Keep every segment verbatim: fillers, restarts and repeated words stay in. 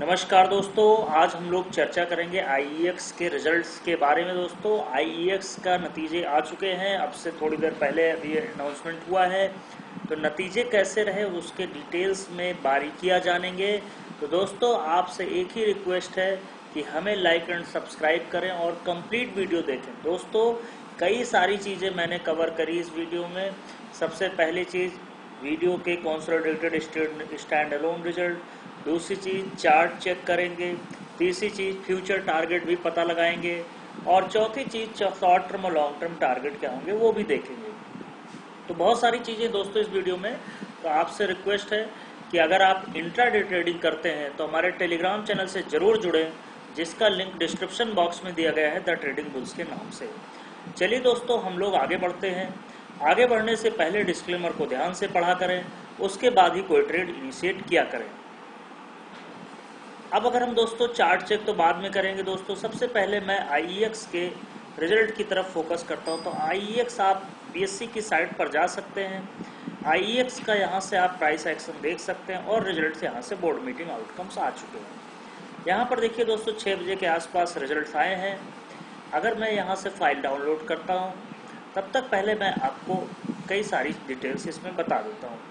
नमस्कार दोस्तों, आज हम लोग चर्चा करेंगे आई ई एक्स के रिजल्ट्स के बारे में। दोस्तों, आई ई एक्स का नतीजे आ चुके हैं, अब से थोड़ी देर पहले अभी अनाउंसमेंट हुआ है। तो नतीजे कैसे रहे उसके डिटेल्स में बारीकियां जानेंगे। तो दोस्तों, आपसे एक ही रिक्वेस्ट है कि हमें लाइक एंड सब्सक्राइब करें और कंप्लीट वीडियो देखें। दोस्तों, कई सारी चीज़ें मैंने कवर करी इस वीडियो में। सबसे पहली चीज़ वीडियो के कंसोलिडेटेड स्टैंड अलोन रिजल्ट, दूसरी चीज़ चार्ट चेक करेंगे, तीसरी चीज़ फ्यूचर टारगेट भी पता लगाएंगे और चौथी चीज़ शॉर्ट टर्म और लॉन्ग टर्म टारगेट क्या होंगे वो भी देखेंगे। तो बहुत सारी चीज़ें दोस्तों इस वीडियो में। तो आपसे रिक्वेस्ट है कि अगर आप इंट्राडे ट्रेडिंग करते हैं तो हमारे टेलीग्राम चैनल से ज़रूर जुड़ें, जिसका लिंक डिस्क्रिप्शन बॉक्स में दिया गया है द ट्रेडिंग बुल्स के नाम से। चलिए दोस्तों, हम लोग आगे बढ़ते हैं। आगे बढ़ने से पहले डिस्क्लेमर को ध्यान से पढ़ा करें, उसके बाद ही कोई ट्रेड इनिशिएट किया करें। अब अगर हम दोस्तों चार्ट चेक तो बाद में करेंगे। दोस्तों, सबसे पहले मैं आई ई एक्स के रिजल्ट की तरफ फोकस करता हूं। तो आई ई एक्स आप बी एस ई की साइट पर जा सकते हैं। आई ई एक्स का यहां से आप प्राइस एक्शन देख सकते हैं और रिजल्ट यहां से बोर्ड मीटिंग आउटकम्स आ चुके हैं। यहां पर देखिए दोस्तों, छः बजे के आसपास रिजल्ट आए हैं। अगर मैं यहां से फाइल डाउनलोड करता हूं, तब तक पहले मैं आपको कई सारी डिटेल्स इसमें बता देता हूँ।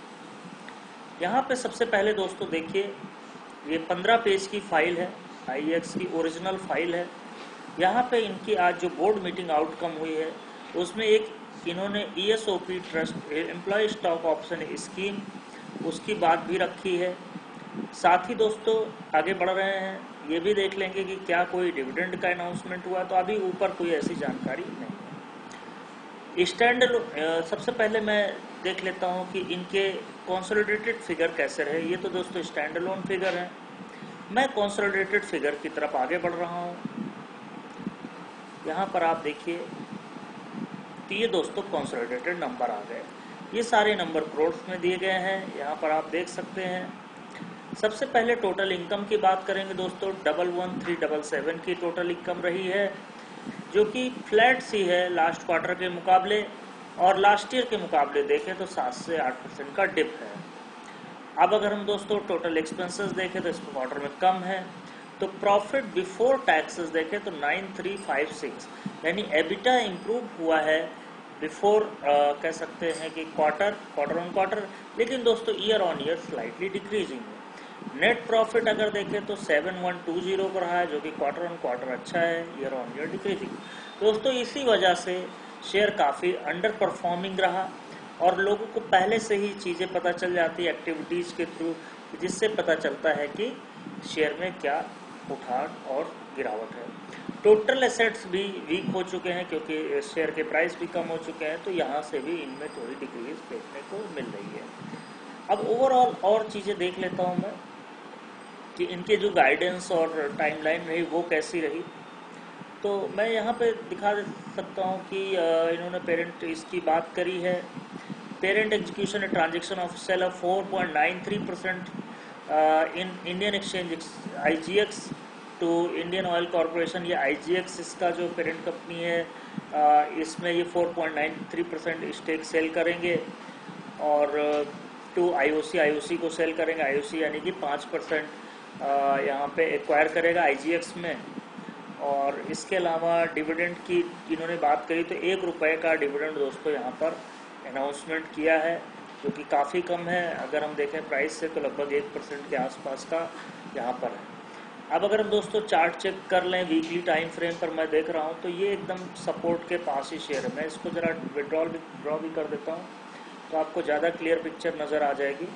यहाँ पे सबसे पहले दोस्तों देखिए, ये पंद्रह पेज की फाइल है, आई ई एक्स की ओरिजिनल फाइल है। यहाँ पे इनकी आज जो बोर्ड मीटिंग आउटकम हुई है उसमें एक इन्होंने E S O P trust employ stock option scheme उसकी बात भी रखी है। साथ ही दोस्तों आगे बढ़ रहे हैं, ये भी देख लेंगे कि क्या कोई डिविडेंड का अनाउंसमेंट हुआ। तो अभी ऊपर कोई ऐसी जानकारी नहीं है। स्टैंड सबसे पहले मैं देख लेता हूं कि इनके कंसोलिडेटेड फिगर कैसे रहे। ये तो दोस्तों स्टैंड अलोन फिगर है। मैं कंसोलिडेटेड फिगर की तरफ आगे बढ़ रहा हूं। यहां पर आप देखिए, तो ये दोस्तों कंसोलिडेटेड नंबर आ गए। ये सारे नंबर करोड़ में दिए गए हैं, यहां पर आप देख सकते हैं। सबसे पहले टोटल इनकम की बात करेंगे दोस्तों। Double one three double seven की टोटल इनकम रही है, जो कि फ्लैट सी है लास्ट क्वार्टर के मुकाबले, और लास्ट ईयर के मुकाबले देखें तो सात से आठ परसेंट का डिप है। अब अगर हम दोस्तों टोटल एक्सपेंसेस देखें तो इस क्वार्टर में कम है। तो प्रॉफिट बिफोर टैक्सेस देखें तो नाइन थ्री फाइव सिक्स, यानी एबिटा इम्प्रूव हुआ है बिफोर, कह सकते हैं कि क्वार्टर क्वार्टर ऑन क्वार्टर, लेकिन दोस्तों year on year slightly decreasing है। नेट प्रॉफिट अगर देखें तो सेवन वन टू जीरो को रहा है, जो कि क्वार्टर ऑन क्वार्टर अच्छा है, ईयर ऑन ईयर डिक्रीजिंग। दोस्तों इसी वजह से शेयर काफ़ी अंडर परफॉर्मिंग रहा और लोगों को पहले से ही चीज़ें पता चल जाती है एक्टिविटीज़ के थ्रू, जिससे पता चलता है कि शेयर में क्या उठान और गिरावट है। टोटल एसेट्स भी वीक हो चुके हैं क्योंकि शेयर के प्राइस भी कम हो चुके हैं, तो यहाँ से भी इनमें थोड़ी डिक्रीज देखने को मिल रही है। अब ओवरऑल और चीज़ें देख लेता हूँ मैं कि इनके जो गाइडेंस और टाइमलाइन रही वो कैसी रही। तो मैं यहाँ पे दिखा सकता हूँ कि इन्होंने पेरेंट इसकी बात करी है। Parent execution transaction of sale of four point nine three percent in Indian exchange I G X to Indian Oil Corporation. ये आई जी एक्स इसका जो पेरेंट कंपनी है, uh, इसमें ये four point nine three percent stake sale करेंगे और to आई ओ सी आई ओ सी को cell करेंगे। आई ओ सी यानी कि पाँच परसेंट यहाँ पे एक्वायर करेगा आई जी एक्स में। और इसके अलावा डिविडेंड की इन्होंने बात करी तो एक रुपये का डिविडेंड दोस्तों यहाँ पर अनाउंसमेंट किया है, जो कि काफ़ी कम है। अगर हम देखें प्राइस से तो लगभग एक परसेंट के आसपास का यहाँ पर है। अब अगर हम दोस्तों चार्ट चेक कर लें वीकली टाइम फ्रेम पर, मैं देख रहा हूँ तो ये एकदम सपोर्ट के पास ही शेयर है। मैं इसको ज़रा विड्रॉल भी ड्रॉ भी कर देता हूँ तो आपको ज़्यादा क्लियर पिक्चर नज़र आ जाएगी।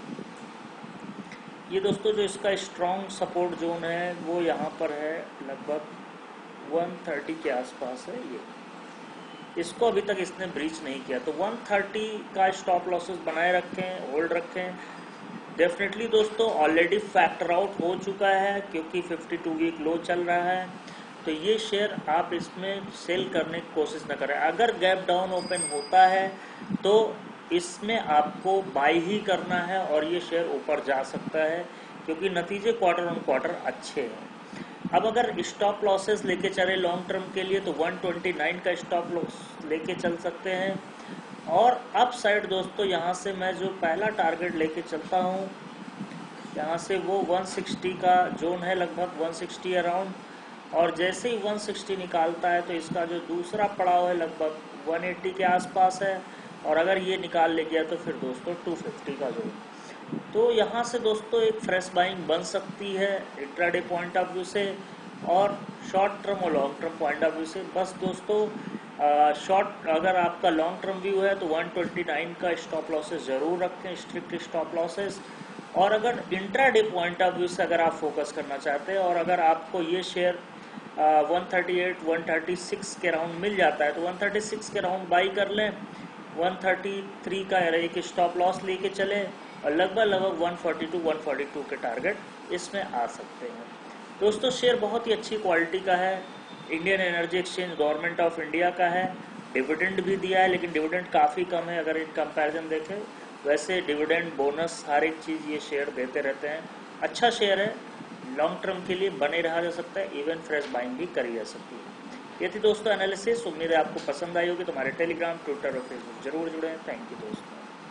ये दोस्तों जो इसका स्ट्रॉन्ग सपोर्ट जोन है वो यहाँ पर है, लगभग वन थर्टी के आसपास है। ये इसको अभी तक इसने ब्रीच नहीं किया, तो वन थर्टी का स्टॉप लॉसेस बनाए रखें, होल्ड रखें। डेफिनेटली दोस्तों ऑलरेडी फैक्टर आउट हो चुका है क्योंकि फिफ्टी टू वीक लो चल रहा है। तो ये शेयर आप इसमें सेल करने की कोशिश न करें। अगर गैप डाउन ओपन होता है तो इसमें आपको बाई ही करना है और ये शेयर ऊपर जा सकता है क्योंकि नतीजे क्वार्टर ऑन क्वार्टर अच्छे हैं। अब अगर स्टॉप लॉसेस लेके चले लॉन्ग टर्म के लिए तो वन ट्वेंटी नाइन का स्टॉप लॉस लेके चल सकते हैं। और अप साइड दोस्तों यहाँ से मैं जो पहला टारगेट लेके चलता हूँ यहाँ से वो एक सौ साठ का जोन है, लगभग एक सौ साठ अराउंड, और जैसे ही एक सौ साठ निकालता है तो इसका जो दूसरा पड़ाव है लगभग एक सौ अस्सी के आसपास है, और अगर ये निकाल ले गया तो फिर दोस्तों दो सौ पचास का जोन। तो यहाँ से दोस्तों एक फ्रेश बाइंग बन सकती है इंट्राडे पॉइंट ऑफ व्यू से और शॉर्ट टर्म और long term point of view से। बस दोस्तों शॉर्ट अगर आपका लॉन्ग टर्म व्यू है तो एक सौ उनतीस का स्टॉप लॉसेस ज़रूर रखें, स्ट्रिक्ट स्टॉप लॉसेस। और अगर इंट्राडे पॉइंट ऑफ व्यू से अगर आप फोकस करना चाहते हैं और अगर आपको ये शेयर एक सौ अड़तीस, एक सौ छत्तीस के राउंड मिल जाता है तो एक सौ छत्तीस के राउंड बाई कर लें, एक सौ तैंतीस का एक स्टॉप लॉस लेके चले और लगभग लगभग एक सौ बयालीस, एक सौ बयालीस के टारगेट इसमें आ सकते हैं। दोस्तों शेयर बहुत ही अच्छी क्वालिटी का है, Indian energy exchange government of India का है, डिविडेंड भी दिया है लेकिन डिविडेंड काफ़ी कम है अगर इन कंपैरिजन देखें। वैसे डिविडेंड बोनस हर एक चीज़ ये शेयर देते रहते हैं, अच्छा शेयर है, लॉन्ग टर्म के लिए बने रहा जा सकता है, इवन फ्रेश बाइंग भी करी जा सकती है। ये थी दोस्तों एनालिसिस, उम्मीद है आपको पसंद आई होगी। तो हमारे टेलीग्राम, ट्विटर और फेसबुक जरूर जुड़ें। थैंक यू दोस्तों।